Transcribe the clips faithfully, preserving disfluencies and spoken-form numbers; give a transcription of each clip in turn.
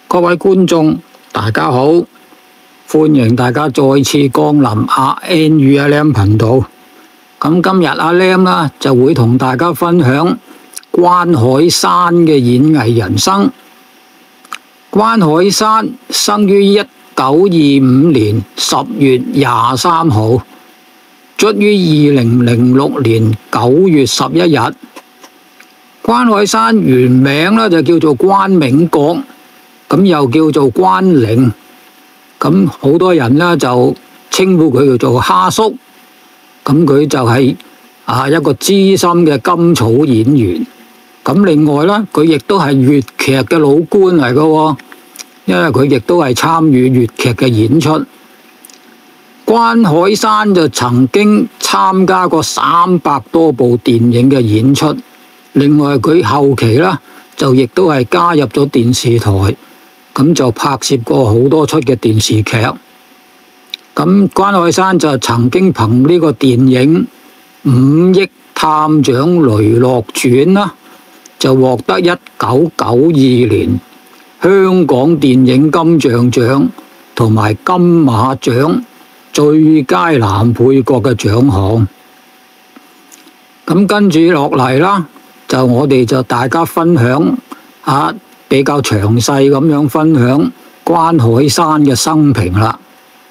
各位觀眾，大家好，歡迎大家再次光臨阿 N 與阿 Lam 頻道。咁今日阿 Lam 啦就會同大家分享關海山嘅演藝人生。關海山生於一九二五年十月廿三號，卒於二零零六年九月十一日。關海山原名咧就叫做關銘國，咁又叫做關靈，咁好多人呢就稱呼佢叫做蝦叔。咁佢就係啊一個資深嘅甘草演員。咁另外呢，佢亦都係粵劇嘅老倌嚟嘅，因為佢亦都係參與粵劇嘅演出。關海山就曾經參加過三百多部電影嘅演出。另外佢後期呢，就亦都係加入咗電視台，咁就拍攝過好多出嘅電視劇。咁關海山就曾經憑呢個電影《五億探長雷洛傳》啦，就獲得一九九二年香港電影金像獎同埋金馬獎最佳男配角嘅獎項。咁跟住落嚟啦，就我哋就大家分享下比較詳細咁樣分享關海山嘅生平啦。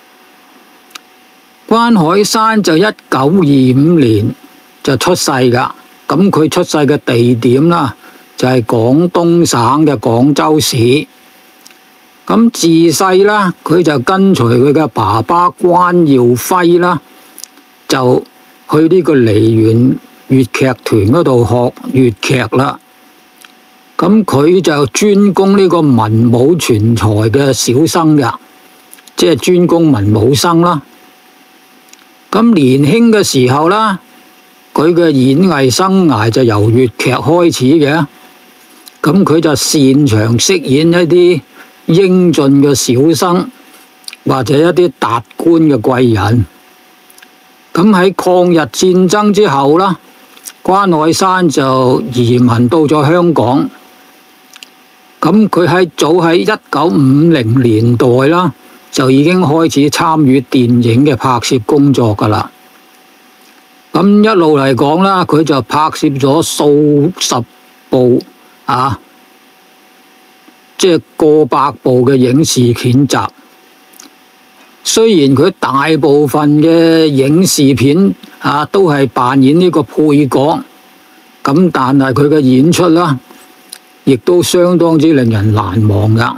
關海山就一九二五年就出世噶，咁佢出世嘅地點啦就係廣東省嘅廣州市。咁自細啦，佢就跟隨佢嘅爸爸關耀輝啦，就去呢個梨園粵劇團嗰度學粵劇啦。咁佢就專攻呢個文武全才嘅小生噶，即係專攻文武生啦。咁年輕嘅時候啦，佢嘅演藝生涯就由粵劇開始嘅。咁佢就擅長飾演一啲英俊嘅小生，或者一啲達官嘅貴人。咁喺抗日戰爭之後啦，關海山就移民到咗香港。咁佢喺早喺一九五零年代啦，就已經開始參與電影嘅拍攝工作噶啦。咁一路嚟講啦，佢就拍攝咗數十部啊，即係過百部嘅影視片集。雖然佢大部分嘅影視片啊都係扮演呢個配角，咁但係佢嘅演出啦，亦都相當之令人難忘噶。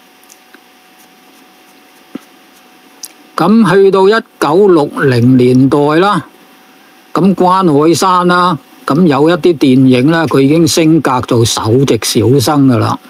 咁去到一九六零年代啦，咁關海山啦，咁有一啲電影啦，佢已經升格做首席小生噶啦。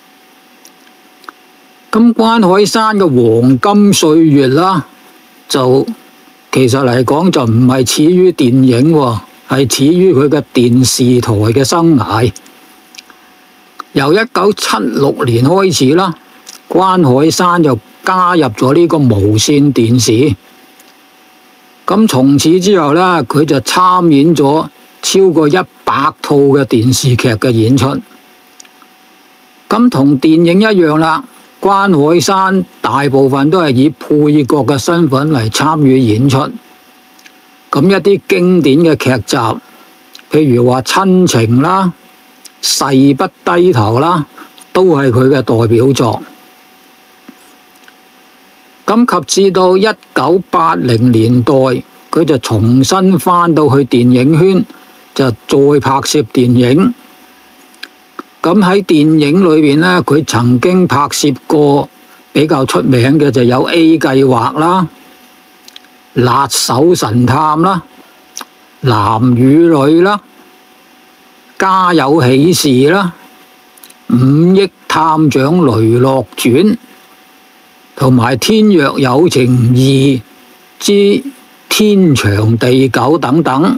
咁關海山嘅黃金歲月啦，就其實嚟講就唔係始於電影，係始於佢嘅電視台嘅生涯。由一九七六年開始啦，關海山就加入咗呢個無線電視。咁從此之後呢，佢就參演咗超過一百套嘅電視劇嘅演出。咁同電影一樣啦，關海山大部分都係以配角嘅身份嚟參與演出。咁一啲經典嘅劇集，譬如話《親情》啦、《誓不低頭》啦，都係佢嘅代表作。咁及至到一九八零年代，佢就重新返到去電影圈，就再拍攝電影。咁喺電影裏邊呢，佢曾經拍攝過比較出名嘅就有 A 計劃啦、辣手神探啦、男與女啦、家有喜事啦、五億探長雷洛傳，同埋天若有情二之天長地久等等。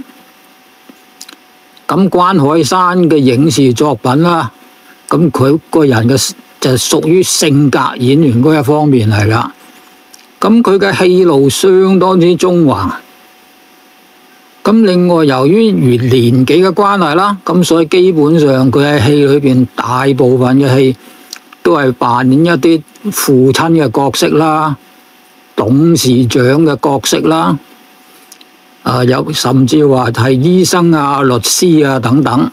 咁關海山嘅影視作品啦，咁佢個人嘅就屬於性格演員嗰一方面嚟啦。咁佢嘅戲路相當之縱橫。咁另外由於年紀嘅關係啦，咁所以基本上佢喺戲裏邊大部分嘅戲都係扮演一啲父親嘅角色啦、董事長嘅角色啦，啊有甚至話係醫生啊、律師啊等等。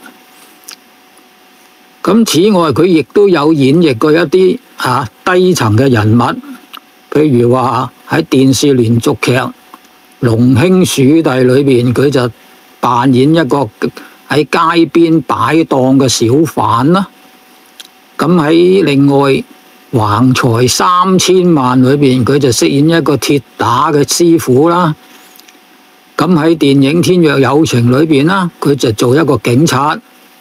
咁此外，佢亦都有演繹過一啲啊低層嘅人物，譬如話喺電視連續劇《龍兄鼠弟》裏邊，佢就扮演一個喺街邊擺檔嘅小販啦。咁喺另外橫財三千萬裏邊，佢就飾演一個鐵打嘅師傅啦。咁喺電影《天若有情》裏邊啦，佢就做一個警察。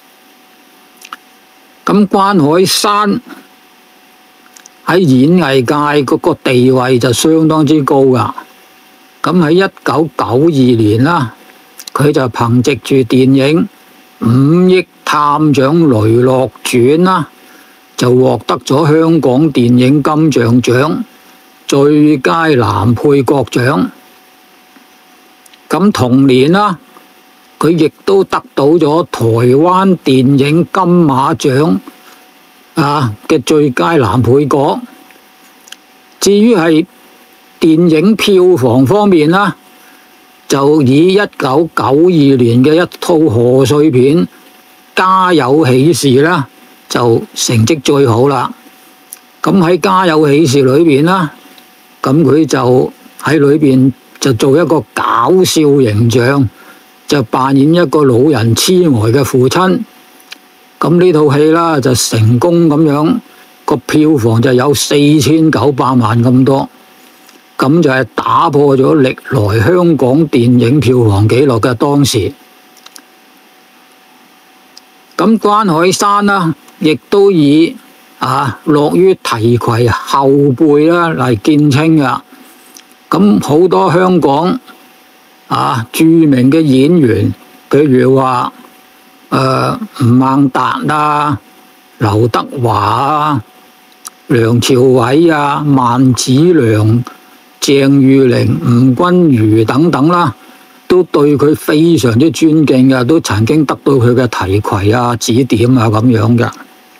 咁關海山喺演藝界嗰個地位就相當之高噶。咁喺一九九二年啦，佢就憑藉住電影《五億探長雷洛傳》啦，就獲得咗香港電影金像獎最佳男配角獎。咁同年啦，佢亦都得到咗台灣電影金馬獎啊嘅最佳男配角。至於係電影票房方面啦，就以一九九二年嘅一套賀歲片《家有喜事》啦，就成績最好啦。咁喺《家有喜事》裏邊啦，咁佢就喺裏邊就做一個搞笑形象，就扮演一個老人痴呆嘅父親。咁呢套戲啦就成功咁樣，個票房就有四千九百萬咁多，咁就係打破咗歷來香港電影票房紀錄嘅當時。咁關海山啦，亦都以啊落於提攜後輩啦嚟見稱噶。咁好多香港啊著名嘅演員，譬如話誒吳孟達啊、劉德華啊、梁朝偉啊、萬梓良、鄭裕玲、吳君如等等啦，都對佢非常之尊敬嘅，都曾經得到佢嘅提攜啊、指點啊咁樣嘅。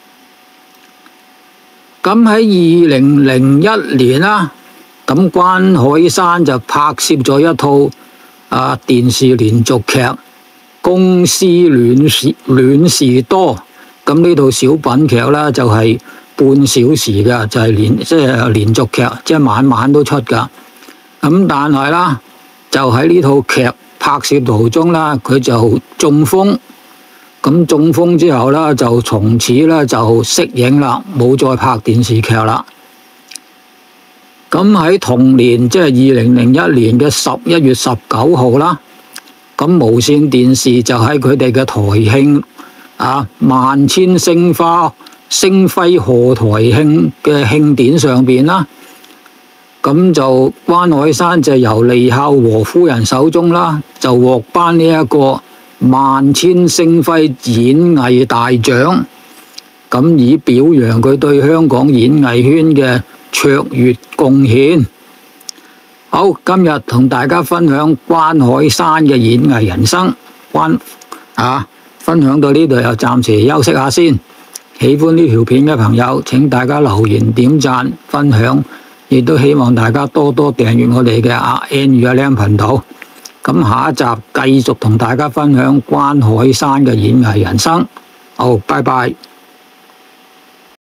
咁喺二零零一年啦，咁關海山就拍攝咗一套啊電視連續劇《公司戀事戀事多》。咁呢套小品劇啦，就係半小時嘅，就係連即係連續劇，即係晚晚都出噶。咁但係啦，就喺呢套劇拍攝途中啦，佢就中風。咁中風之後啦，就從此咧就息影啦，冇再拍電視劇啦。咁喺同年，即係二零零一年嘅十一月十九號啦，咁無線電視就喺佢哋嘅台慶啊萬千星花星輝賀台慶嘅慶典上邊啦，咁就關海山就由利孝和夫人手中啦，就獲頒呢一個萬千星輝演藝大獎，咁以表揚佢對香港演藝圈嘅卓越貢獻。好，今日同大家分享關海山嘅演藝人生，關啊分享到呢度，又暫時休息下先。喜歡呢條片嘅朋友，請大家留言、點讚、分享，亦都希望大家多多訂閱我哋嘅阿 N 與阿 Lam 頻道。咁下一集繼續同大家分享關海山嘅演藝人生。好，拜拜。